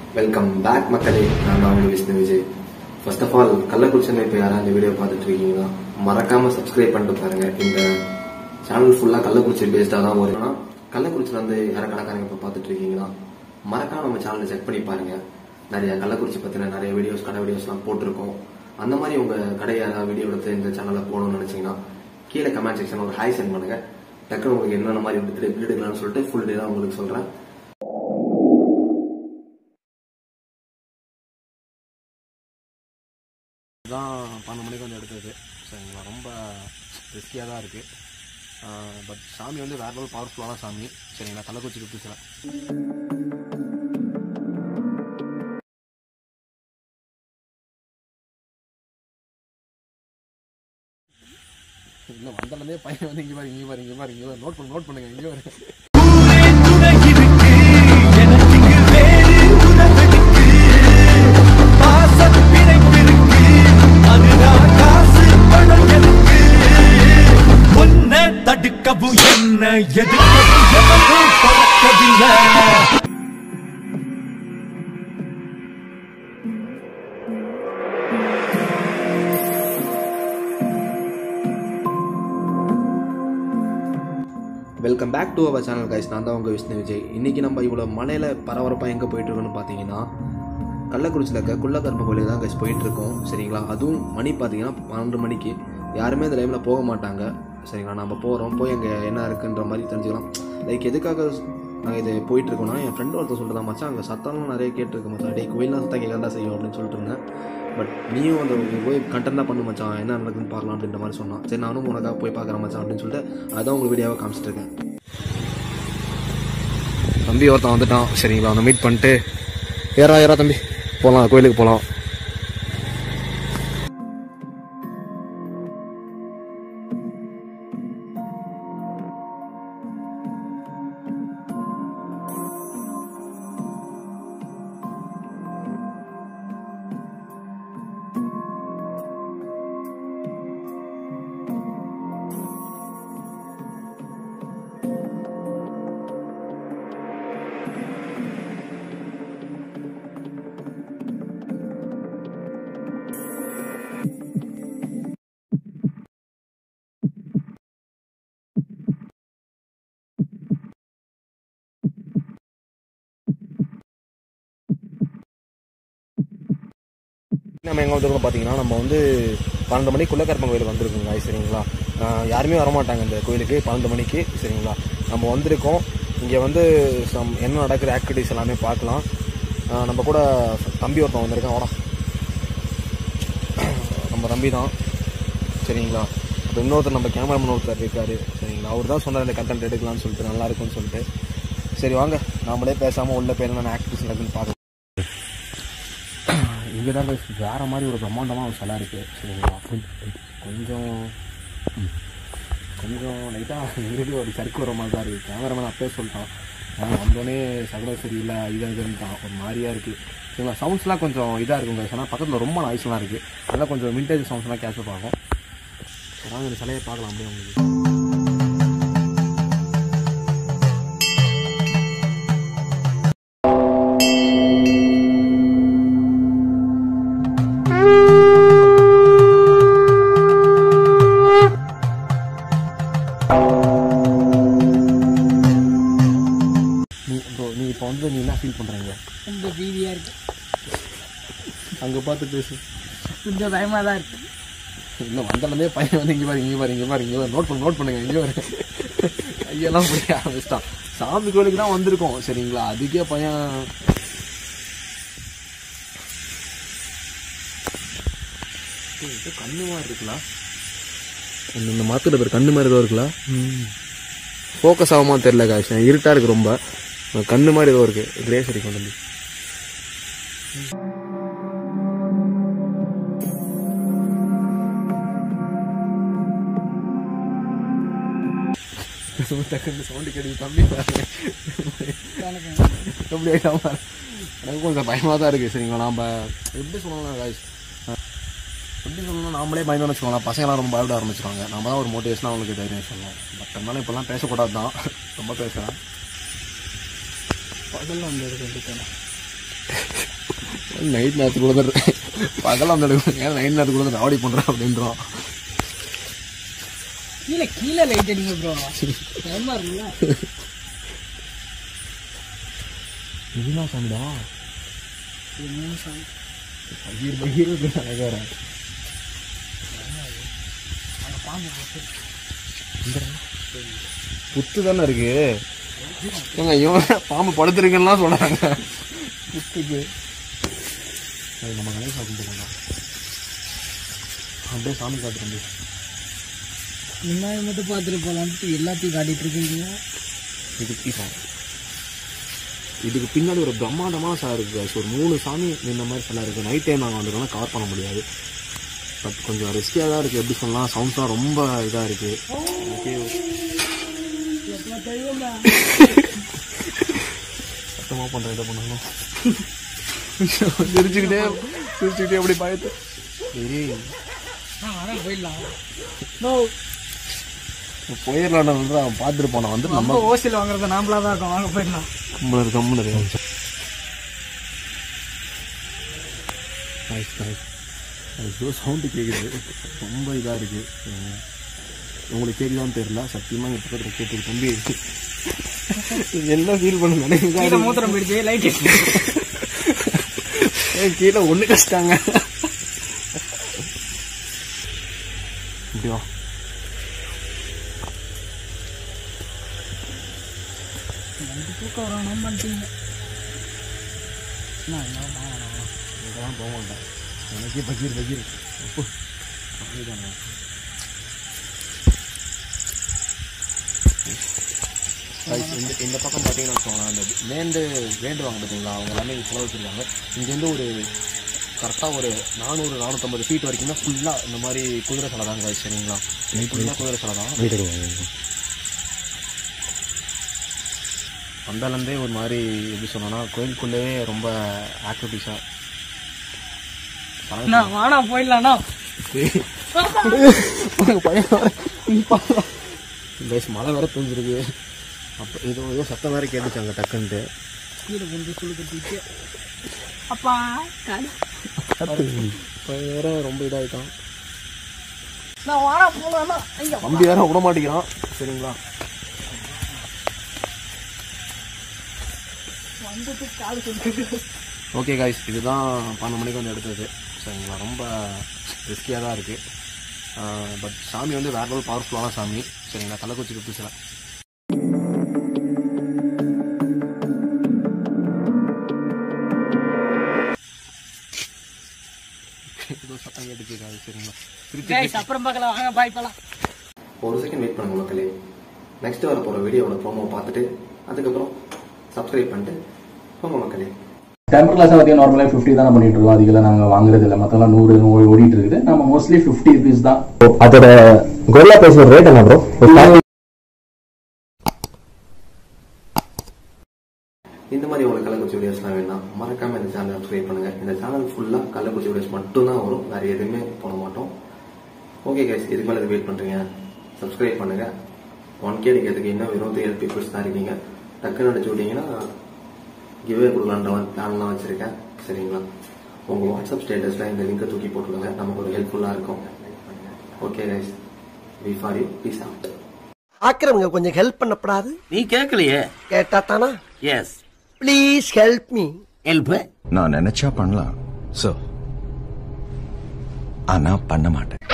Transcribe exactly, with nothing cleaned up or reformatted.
Welcome back மக்களே. நான் தான் உங்க Vishnu Vijay. First of all கள்ளக்குறிச்சியில் இப்போ யாராவது இந்த வீடியோ பார்த்துட்டு இருக்கீங்கன்னா மறக்காம சப்ஸ்கிரைப் பண்ணிட்டு பாருங்க. இந்த சேனல் ஃபுல்லா கள்ளக்குறிச்சி பேஸ்டா தான் வரும். கள்ளக்குறிச்சியில் வந்து யாரக்கணக்காரங்க இப்போ பார்த்துட்டு இருக்கீங்கன்னா மறக்காம நம்ம சேனலை செக் பண்ணி பாருங்க. நிறைய கள்ளக்குறிச்சி பத்தின நிறைய வீடியோஸ் கடை வீடியோஸ் எல்லாம் போட்டிருக்கோம். அந்த மாதிரி உங்க கடை யாராவது வீடியோ எடுத்து இந்த சேனல்ல போகணும்னு நினைச்சீங்கன்னா கீழே கமெண்ட் செக்ஷன் ஒரு ஹாய் சென்ட் பண்ணுங்க. டக்குனு உங்களுக்கு என்னென்ன மாதிரி எடுக்கலாம்னு சொல்லிட்டு ஃபுல் டே தான் உங்களுக்கு சொல்றேன். தான் பன்னெண்டு மணிக்கு வந்து எடுத்தது. சரிங்களா, ரொம்ப ரிஸ்கியாக தான் இருக்குது. பட் சாமி வந்து வேறு லெவல் பவர்ஃபுல்லான சாமி. சரிங்களா, கள்ளக்குறிச்சி கிஃப்ட்ஸில் இல்லை வந்தாலே பையன் வந்து இங்கே பாரு இங்கே பாரு இங்கே பாரு இங்கே பாரு நோட் பண்ணு நோட் பண்ணுங்க இங்கே பாரு. தடுக்கவும் என்ன எதிர்க்கவும் பறக்கவில்லை. Welcome back to our channel guys. நான் தான் உங்கள் விஷ்ணு விஜய். இன்றைக்கி நம்ம இவ்வளோ மலையில் பரபரப்பாக எங்கே போயிட்டுருக்கோன்னு பார்த்தீங்கன்னா கள்ளக்குறிச்சியில் இருக்க குள்ளக்கருப்பு கோயிலுக்கு தான் கைஸ் போயிட்டுருக்கோம். சரிங்களா, அதுவும் மணி பார்த்தீங்கன்னா பன்னெண்டு மணிக்கு. யாருமே இந்த டைமில் போக மாட்டாங்க. சரிங்களா, நம்ம போகிறோம் போய் அங்கே என்ன இருக்குன்ற மாதிரி தெரிஞ்சுக்கலாம். லைக் எதுக்காக நாங்கள் இது போயிட்டுருக்கோன்னா என் ஃப்ரெண்டு ஒருத்தர் சொல்லிட்டு தான் மச்சான் அங்கே சத்தம்லாம் நிறைய கேட்டுருக்கு மச்சான். டே கோயிலாம் சத்தம் கேட்க செய்யும் அப்படின்னு சொல்லிட்டு இருந்தேன். பட் நீயும் அந்த போய் கண்டென்ட் தான் பண்ணு மச்சான், என்ன நடக்குதுன்னு பார்க்கலாம் அப்படின்ற மாதிரி சொன்னான். சரி நானும் உனக்காக போய் பார்க்குறேன் மச்சான் அப்படின்னு சொல்லிட்டு அதான் உங்களுக்கு வீடியோவை காமிச்சிட்டு இருக்கேன். தம்பி ஒருத்தன் வந்துட்டான். சரிங்களா, அவனை மீட் பண்ணிட்டு ஏறா ஏறா தம்பி போகலாம் கோயிலுக்கு போகலாம். நம்ம எங்கே வந்துருக்கோம் பார்த்தீங்கன்னா நம்ம வந்து பன்னெண்டு மணிக்கு குள்ளக்கருப்பன் கோயிலுக்கு வந்திருக்கோங்க. சரிங்களா, யாருமே வரமாட்டாங்க இந்த கோயிலுக்கு பன்னெண்டு மணிக்கு. சரிங்களா, நம்ம வந்திருக்கோம். இங்கே வந்து சம் என்ன நடக்கிற ஆக்டிவிட்டிஸ் எல்லாமே பார்க்கலாம். நம்ம கூட தம்பி ஒருத்தன் வந்திருக்கான். வாடா, நம்ம தம்பி தான். சரிங்களா, அப்போ இன்னொருத்தர் நம்ம கேமராமேன் ஒருத்தர் இருக்கார். சரிங்களா, அவர் தான் சொன்னார் இந்த கண்டென்ட் எடுக்கலாம்னு சொல்லிட்டு நல்லா இருக்குன்னு சொல்லிட்டு. சரி வாங்க நாமளே பேசாமல் உள்ள பேர் என்ன ஆக்டிவிட்டிஸ் நடக்குன்னு பார்க்கலாம். இங்கே தான் வேறு மாதிரி ஒரு பிரம்மாண்டமாக ஒரு சிலை இருக்குது. சரிங்களா, கொஞ்சம் கொஞ்சம் லைட்டாக எங்களுக்கு ஒரு சறுக்கு வர மாதிரி தான் இருக்குது. கேமராமேன் அப்பயே சொல்லிட்டான், ஆனால் வந்தோடனே சகலம் சரியில்லை இதாக இதுன்ட்டான், ஒரு மாதிரியாக இருக்குது. சரிங்களா, சவுண்ட்ஸ்லாம் கொஞ்சம் இதாக இருக்குங்க. ஆனால் பக்கத்தில் ரொம்ப நாய்ஸ்லாம் இருக்குது. அதெல்லாம் கொஞ்சம் விண்டேஜ் சவுண்ட்ஸ்லாம் கேட்சப் ஆகும். அதாவது இந்த சிலையை பார்க்கலாம் அப்படியே உங்களுக்கு. நீ இப்போ வந்து நீ என்ன ஃபீல் பண்ணுறீங்க? ரொம்ப பீதியாக இருக்கு. அங்கே பார்த்து பேசு. கொஞ்சம் பயமாக தான் இருக்கு. இல்லை வந்தாலே பையன் வந்து இங்கே பாரு இங்கே பாரு இங்கே பாரு இங்கே பாரு நோட் பண்ண நோட் பண்ணுங்க இங்கே பாரு கையெல்லாம் போய் ஆரம்பிச்சிட்டான். சாமி கோயிலுக்கு தான் வந்திருக்கோம். சரிங்களா, அதுக்கே பையன் கண்ணு மாதிரி இருக்குல்ல. இந்த மரத்தில் பேர் கண்ணு மாதிரி ஏதோ இருக்குல்ல. ஃபோக்கஸ் ஆகுமா தெரியல காஷ், இருட்டாக இருக்குது ரொம்ப. கண்ணு மாதிரி ஏதோ இருக்கு. கிரேசரி கொண்டு வந்து சவுண்டு கேட்டு தம்பி எப்படி ஆகிட்டாம எனக்கு கொஞ்சம் பயமாக தான் இருக்குது. சரிங்களா, நாம் எப்படி சொல்லலாம் காய்ஸ், எப்படி சொல்லணும், நாமளே பயந்து வச்சுக்கோங்களா. பசங்களாம் ரொம்ப பயப்பட ஆரம்பிச்சிருவாங்க. நம்ம தான் ஒரு மோட்டிவேஷனாக அவங்களுக்கு தைரியம் சொல்லணும். பட் இருந்தாலும் இப்போல்லாம் பேசக்கூடாது தான், ரொம்ப பேசுகிறேன். பகலில் வந்து நைட் நேரத்துக்கு கூட பகலாம் வந்து எடுக்கும், ஏன் நைட் நேரத்துக்கு கூட ராவடி பண்ணுறேன் அப்படின்றோம். கீழே கீழே லைட் அடிங்க ப்ரோ, பயமா இருக்குல்ல. இதுனா சாமிடா, இது மூணு சாமி. பகீர் பகீர் அழகாரன் பாம்பு போட்டு புத்து தானே இருக்கு. ஏங்க இவன் பாம்பு படுத்துருக்குன்னா சொல்றாங்க புத்துக்கு. நம்ம கணேச சாப்பிட்டு அப்படியே சாமி காட்டுறோம். முன்னாடி மட்டும் பார்த்துட்டு போகலான்ட்டு எல்லாத்தையும் காட்டிட்டு இருக்கீங்க. இதுக்கு இதுக்கு பின்னாடி ஒரு பிரம்மாண்டமான சார் இருக்குது. ஒரு மூணு சாமி இந்த மாதிரி சில இருக்குது. நைட் டைம் நாங்கள் வந்துருக்கோம்னா கவர் பண்ண முடியாது. பட் கொஞ்சம் ரிஸ்கியாக தான் இருக்குது. எப்படி சொல்லலாம், சவுண்ட்ஸ்லாம் ரொம்ப இதாக இருக்குது. சத்தமாக பண்ணுறேன், இதை பண்ணணும். சிரிச்சுக்கிட்டே சிரிச்சுக்கிட்டே அப்படி பயத்து. சரி போயிடலாம், போயிடலாம் அவன் பார்த்துட்டு போனான். வந்து நம்ம ஓசியில் வாங்குறது நாமளா தான் இருக்கும். வாங்க போயிடலாம். கம்பளர் கம்பளர் நைஸ் நைஸ். அது சவுண்டு கேட்குது, ரொம்ப இதாக இருக்குது. உங்களுக்கு கேட்குதான்னு தெரியல, சத்தியமாக எங்கள் பக்கத்தில் கேட்டுருக்கு. தம்பி என்ன ஃபீல் பண்ணுங்க, மூத்திரம் போயிடுச்சு, லைட் கீழே ஒன்று கஷ்டாங்க. இப்படிவா தூக்கம் வரணும் பண்ணிட்டீங்க. இதெல்லாம் போக மாட்டேன், எனக்கே பகீர் பகீர். இந்த இந்த பக்கம் பார்த்தீங்கன்னா வச்சுக்கோங்களேன், அந்த வேண்டு வேண்டுவாங்க பார்த்தீங்களா, அவங்க எல்லாமே செலவு வச்சுருக்காங்க. இங்கேருந்து ஒரு கரெக்டாக ஒரு நானூறு நானூற்றம்பது ஃபீட் வரைக்கும் தான் ஃபுல்லாக இந்த மாதிரி குதிரை சிலை தாங்க. சரிங்களா, ஃபுல்லாக குதிரை சிலை தான். அந்தாலேருந்தே ஒரு மாதிரி எப்படி சொன்னோன்னா கோயிலுக்குள்ளேயே ரொம்ப ஆக்டிவிட்டிஸாக. வாடா போயிடலாம்ண்ணா. பைஸ் மழை வேற தூங்கிருக்கு. அப்போ இது ஏதோ சத்தம் வேற கேட்டுச்சாங்க டக்குன்ட்டு. கீழே கொண்டு சொல்லி கட்டிட்டு அப்பா வேற ரொம்ப இதாகிட்டான். நான் வாடா போகலாம்ண்ணா. தம்பி வேற விட மாட்டேங்கிறான். சரிங்களா, ஓகே காய்ஸ், இதுதான் பன்னெண்டு மணிக்கு வந்து எடுத்தது. சரிங்களா, ரொம்ப ரிஸ்கியாக தான் இருக்குது. பட் சாமி வந்து வேற லெவல் பவர்ஃபுல்லான சாமி. சரிங்களா, கள்ளக்குறிச்சி குத்து சிலை. ஏதோ சத்தம் கேட்டுக்காது. சரிங்களா, அப்புறம் பார்க்கலாம், வாங்க பாய் போகலாம். ஒரு செகண்ட் வெயிட் பண்ணுங்க மக்களே. நெக்ஸ்ட் வர போகிற வீடியோட ப்ரோமோ பார்த்துட்டு அதுக்கப்புறம் சப்ஸ்கிரைப் பண்ணிட்டு போங்க மக்களே. டெம்பர் கிளாஸ் பார்த்தீங்கன்னா நார்மலாக ஃபிஃப்டி தான் பண்ணிட்டு இருக்கோம். அதிகலாம் நாங்கள் வாங்குறது இல்லை, மற்றெல்லாம் நூறு ஓடிட்டு இருக்குது. நம்ம மோஸ்ட்லி ஃபிஃப்டி ருபீஸ் தான். அதோட கொரில்லா பேசுற ரேட் என்ன ப்ரோ? இந்த மாதிரி உங்களுக்கு கள்ளக்குறிச்சி வீடியோஸ்லாம் வேணா மறக்காம இந்த சேனல் சப்ஸ்கிரைப் பண்ணுங்க. இந்த சேனல் ஃபுல்லா கள்ளக்குறிச்சி வீடியோஸ் மட்டும் தான் வரும், வேற எதுவுமே போட மாட்டோம். ஓகே கைஸ், இதுக்கு மேலே வெயிட் பண்றீங்க, சப்ஸ்கிரைப் பண்ணுங்க. ஒன் கே அடிக்கிறதுக்கு இன்னும் வெறும் த்ரீ ஹண்ட்ரட் பீப்புள்ஸ் தான் இருக்கீங்க. டக்குன்னு அடிச்சு விட்டீங்கன்னா கிவ்வே கொடுக்கலான்ற பிளான்லாம் வச்சிருக்கேன். சரிங்களா, உங்க வாட்ஸ்அப் ஸ்டேட்டஸ்ல இந்த லிங்கை தூக்கி போட்டுருங்க, நமக்கு ஒரு ஹெல்ப்ஃபுல்லா இருக்கும். Okay guys, we for you, peace out. ஆக்கிரமிங்க கொஞ்சம் ஹெல்ப் பண்ணப்படாது. நீ கேட்கலையே, கேட்டா தானா? Yes please help me. Help நான் நினைச்சா பண்ணலாம் சார், ஆனா பண்ண மாட்டேன்.